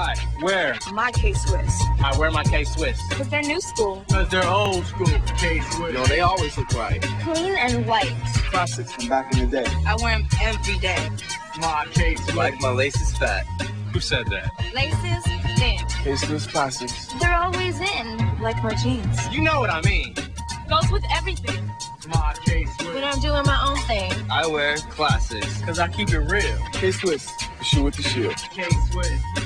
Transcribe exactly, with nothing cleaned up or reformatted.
Why? Where? My K-Swiss. I wear my K-Swiss. Because they're new school. Because they're old school K-Swiss. No, they always look right. Clean and white. Classics from back in the day. I wear them every day. My K-Swiss. Like my laces fat. Who said that? Laces, in. K-Swiss classics. They're always in, like my jeans. You know what I mean. Goes with everything. My K-Swiss. But I'm doing my own thing. I wear classics. Because I keep it real. K-Swiss, the shoe with the shield. K-Swiss.